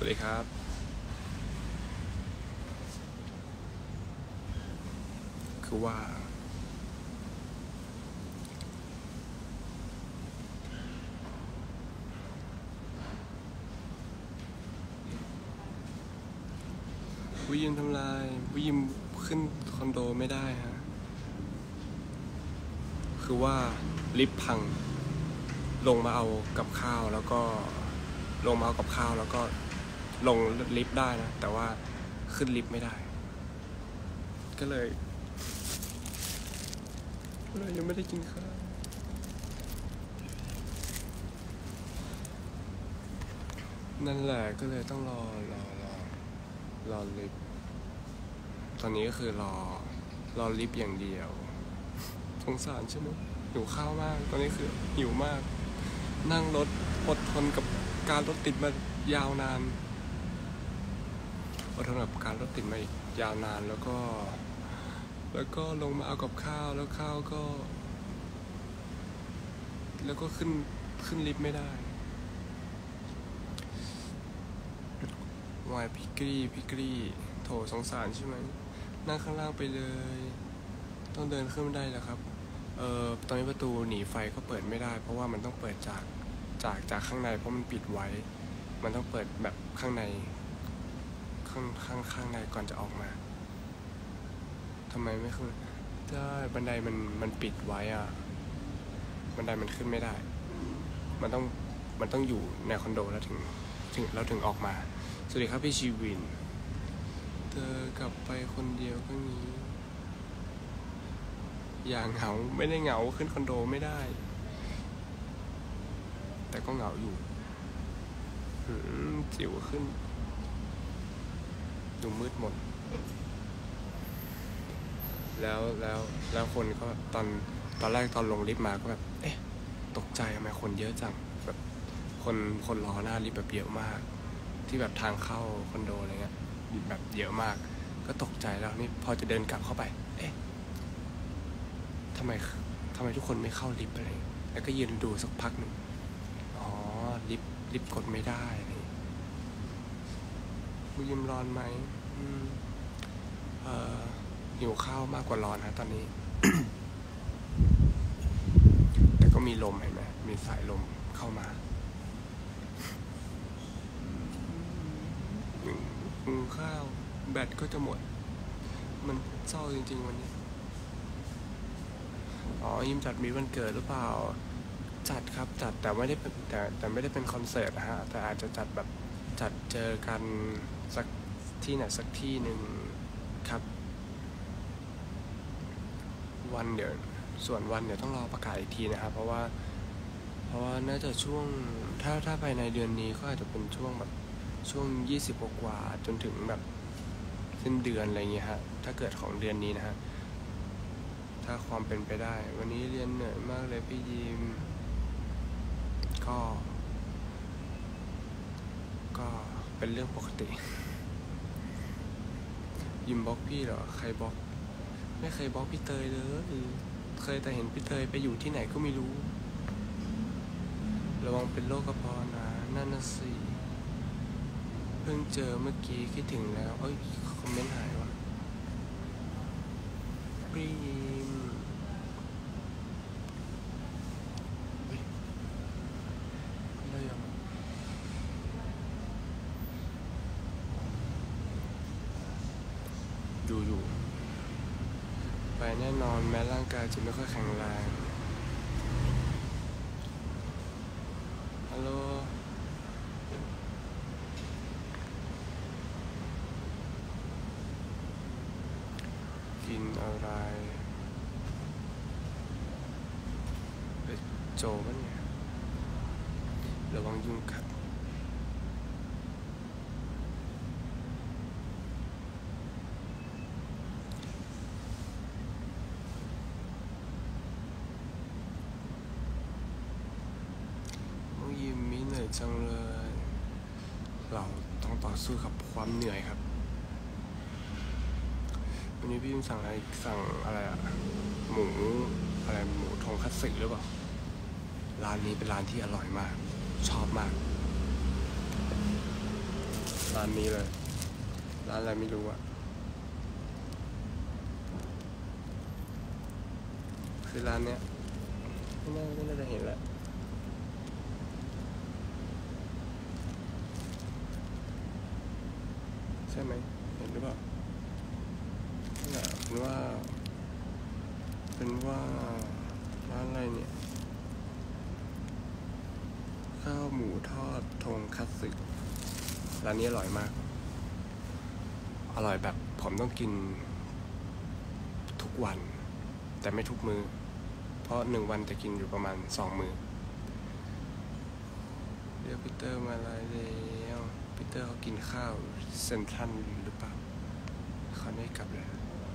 ดีครับคือว่าวิยิมทำลายวิยิมขึ้นคอนโดไม่ได้ฮะคือว่าลิฟต์พังลงมาเอากับข้าวแล้วก็ลงมาเอากับข้าวแล้วก็ลงลิฟต์ได้นะแต่ว่าขึ้นลิฟต์ไม่ได้ก็เลยยังไม่ได้กินข้าวนั่นแหละก็เลยต้องรอลิฟต์ตอนนี้ก็คือรอลิฟต์อย่างเดียวสงสารใช่ไหมหิวข้าวมากตอนนี้คือหิวมากนั่งรถอดทนกับการรถติดมายาวนานอดทนกับการรถติดมายาวนานแล้วก็ลงมาเอากับข้าวแล้วข้าวก็แล้วก็ขึ้นลิฟต์ไม่ได้วายพิกรี่โถสงสารใช่ไหมนั่งข้างล่างไปเลยต้องเดินขึ้นไม่ได้แล้วครับตอนนี้ประตูหนีไฟก็เปิดไม่ได้เพราะว่ามันต้องเปิดจากข้างในเพราะมันปิดไว้มันต้องเปิดแบบข้างในข้างในก่อนจะออกมาทำไมไม่ขึ้นได้บันไดมันปิดไว้อ่ะบันไดมันขึ้นไม่ได้มันต้องอยู่ในคอนโดแล้วถึงออกมาสวัสดีครับพี่ชีวินเธอกลับไปคนเดียวก็งี้อย่างเหงาไม่ได้เหงาขึ้นคอนโดไม่ได้แต่ก็เหงาอยู่สิวขึ้นดูมืดหมดแล้วคนก็ตอนแรกตอนลงลิฟต์มาก็แบบเอ๊ะตกใจทำไมคนเยอะจังแบบคนรอหน้าลิฟต์แบบเยอะมากที่แบบทางเข้าคอนโดอะไรเงี้ยแบบเยอะมากก็ตกใจแล้วนี่พอจะเดินกลับเข้าไปเอ๊ะทำไมทุกคนไม่เข้าลิฟต์อะไรแล้วก็ยืนดูสักพักหนึ่งอ๋อลิฟต์กดไม่ได้นี่มึงยิ้มร้อนไหมหิวข้าวมากกว่าร้อนนะตอนนี้ แต่ก็มีลมเห็นไหมมีสายลมเข้ามาข้าวแบตก็จะหมดมันเศร้าจริงๆวันนี้ยิมจัดมีวันเกิดหรือเปล่าจัดครับจัดแต่ไม่ได้เป็นคอนเสิร์ตนะฮะแต่อาจจะจัดแบบจัดเจอกันสักที่ไหนสักที่หนึ่งครับส่วนวันเดี๋ยวต้องรอประกาศอีกทีนะครับเพราะว่าน่าจะช่วงถ้าภายในเดือนนี้ก็อาจจะเป็นช่วงแบบช่วง20กว่าจนถึงแบบสิ้นเดือนอะไรเงี้ยฮะถ้าเกิดของเดือนนี้นะฮะถ้าความเป็นไปได้วันนี้เรียนเหนื่อยมากเลยพี่ยิมก็เป็นเรื่องปกติยิมบล็อกพี่เหรอใครบล็อกไม่เคยบล็อกพี่เตยเลยเคยแต่เห็นพี่เตยไปอยู่ที่ไหนก็ไม่รู้ระวังเป็นโรคกระเพาะนะนั่นน่ะสิเพิ่งเจอเมื่อกี้คิดถึงแล้วคอมเมนต์หายวะพี่ยิมได้ยังอยู่ไปแน่นอนแม้ร่างกายจะไม่ค่อยแข็งแรงฮัลโหลกินอะไรโจมันเนี่ยระวังยุงกัดยิ้มมีเหนื่อยจังเลยเราต้องต่อสู้กับความเหนื่อยครับวันนี้พี่สั่งอะไรอะหมูทงคัตสึหรือเปล่าร้านนี้เป็นร้านที่อร่อยมากชอบมากร้านนี้เลยร้านอะไรไม่รู้อะคือร้านเนี้ยไม่น่าจะเห็นแหละใช่ไหมเห็นหรือเปล่าเนี่ยเป็นว่าร้านอะไรเนี่ยข้าวหมูทอดทงคัตสึร้านนี้อร่อยมากอร่อยแบบผมต้องกินทุกวันแต่ไม่ทุกมือเพราะ1 วันจะกินอยู่ประมาณ2 มื้อเดี๋ยวพีเตอร์มาแล้วพีเตอร์เขากินข้าวเซ็นทรัลหรือเปล่าเขาไม่กลับเลย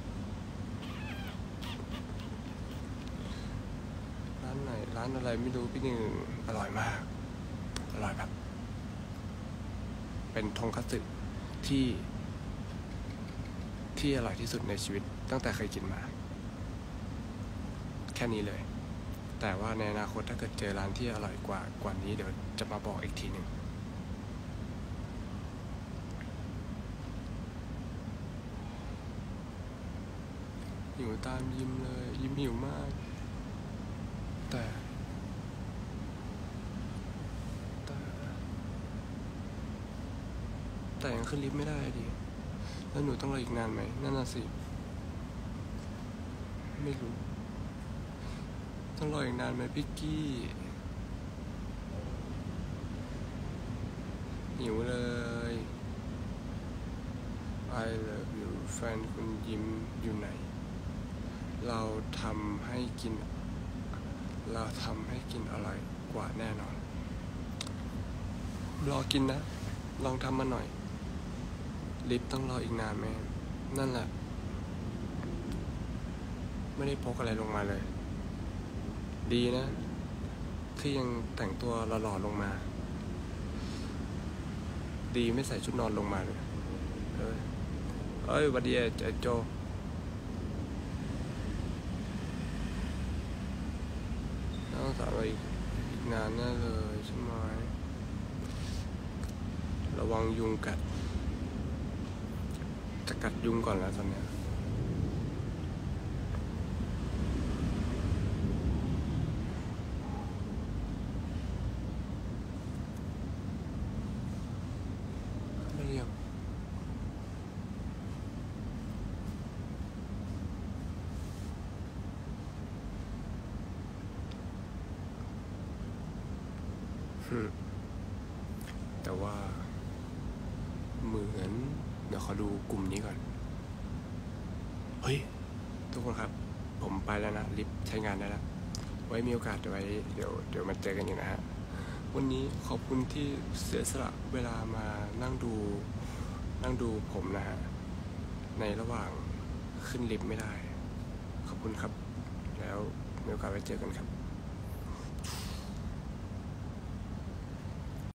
ร้านไหนร้านอะไรไม่รู้พี่หนึ่งอร่อยมากอร่อยแบบเป็นทงคัตสึที่อร่อยที่สุดในชีวิตตั้งแต่เคยกินมาแค่นี้เลยแต่ว่าในอนาคตถ้าเกิดเจอร้านที่อร่อยกว่านี้เดี๋ยวจะมาบอกอีกทีหนึ่งหิวตามยิ้มเลยยิ้มหิวมากแต่ยังขึ้นลิฟต์ไม่ได้ดิแล้วหนูต้องรออีกนานไหมนั่นน่ะสิไม่รู้ต้องรออีกนานไหมพี่กี้หิวเลย I love you แฟนคุณยิ้มอยู่ไหนเราทำให้กินอร่อยกว่าแน่นอนรอกินนะลองทำมาหน่อยลิฟต์ต้องรออีกนานไหมนั่นแหละไม่ได้พกอะไรลงมาเลยดีนะที่ยังแต่งตัวหล่อๆลงมาดีไม่ใส่ชุดนอนลงมาเลยเอ้ยวันดีไอ้โจต้องสาวอีกนานแน่เลยใช่ไหมระวังยุงกัดจะกัดยุงก่อนแล้วตอนเนี้ยไม่เรียกแต่ว่าเหมือนเดี๋ยวขอดูกลุ่มนี้ก่อนเฮ้ยทุกคนครับผมไปแล้วนะลิฟต์ใช้งานได้แล้วไว้มีโอกาสเดี๋ยวมาเจอกันอยู่นะฮะวันนี้ขอบคุณที่เสียสละเวลามานั่งดูผมนะฮะในระหว่างขึ้นลิฟต์ไม่ได้ขอบคุณครับแล้วมีโอกาสไว้เจอกันครับ